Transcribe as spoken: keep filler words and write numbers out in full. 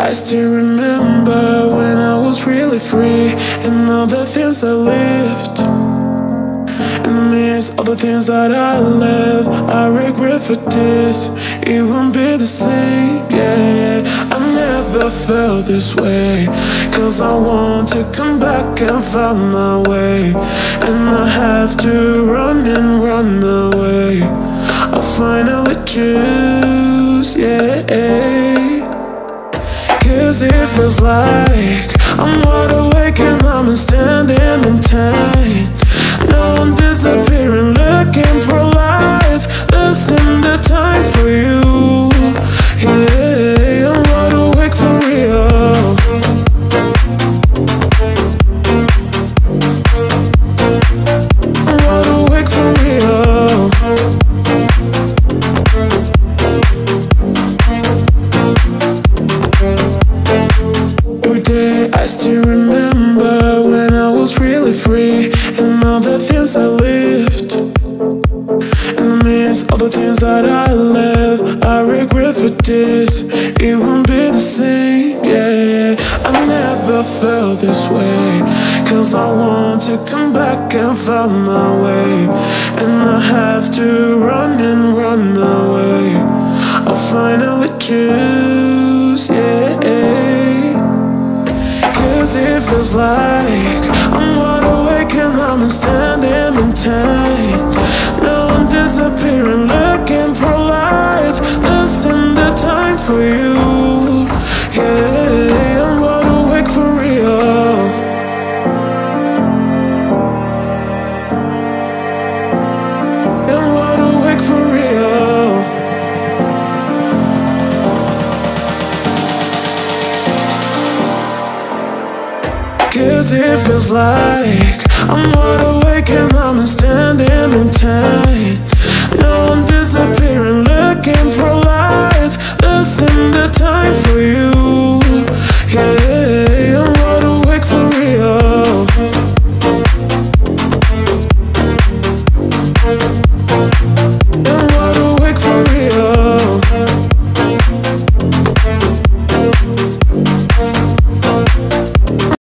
I still remember when I was really free, and all the things I lived. In the midst of the things that I left, I regret for this. It won't be the same, yeah. I never felt this way, cause I want to come back and find my way. And I have to run and run away. I finally choose, yeah. Cause it feels like I'm wide awake and I'm standing in time. Now I'm disappearing, looking for life. This ain't the time for you. Yeah, I'm wide awake for real. I'm wide awake for real. Every day I still remember when I was really free, and all the things I lived. In the midst of the things that I left, I regret for this. It won't be the same, yeah. I never felt this way, cause I want to come back and find my way. And I have to run and run away. I finally choose, yeah. Cause it feels like I'm wide awake and I'm standing in time. Now I'm disappearing, looking for light. This ain't the time for you. Yeah, I'm wide awake for real. I'm wide awake for real. Cause it feels like I'm wide awake and I'm standing in time. Now I'm disappearing.